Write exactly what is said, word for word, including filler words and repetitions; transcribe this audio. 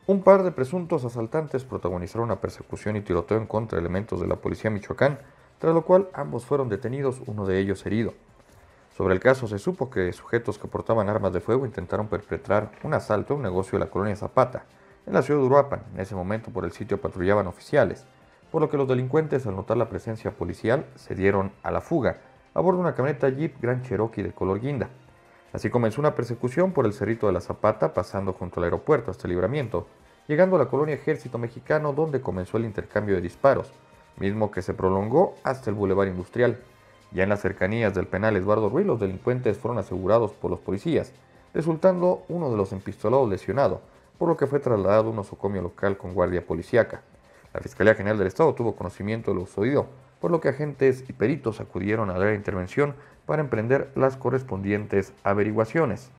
Un par de presuntos asaltantes protagonizaron una persecución y tiroteo en contra de elementos de la policía de Michoacán, tras lo cual ambos fueron detenidos, uno de ellos herido. Sobre el caso se supo que sujetos que portaban armas de fuego intentaron perpetrar un asalto a un negocio de la colonia Zapata, en la ciudad de Uruapan. En ese momento por el sitio patrullaban oficiales, por lo que los delincuentes, al notar la presencia policial, se dieron a la fuga a bordo de una camioneta Jeep Grand Cherokee de color guinda. Así comenzó una persecución por el Cerrito de la Zapata, pasando junto al aeropuerto hasta el Libramiento, llegando a la colonia Ejército Mexicano, donde comenzó el intercambio de disparos, mismo que se prolongó hasta el Boulevard Industrial. Ya en las cercanías del penal Eduardo Ruiz, los delincuentes fueron asegurados por los policías, resultando uno de los empistolados lesionado, por lo que fue trasladado a un nosocomio local con guardia policíaca. La Fiscalía General del Estado tuvo conocimiento de lo sucedido, por lo que agentes y peritos acudieron a la intervención para emprender las correspondientes averiguaciones.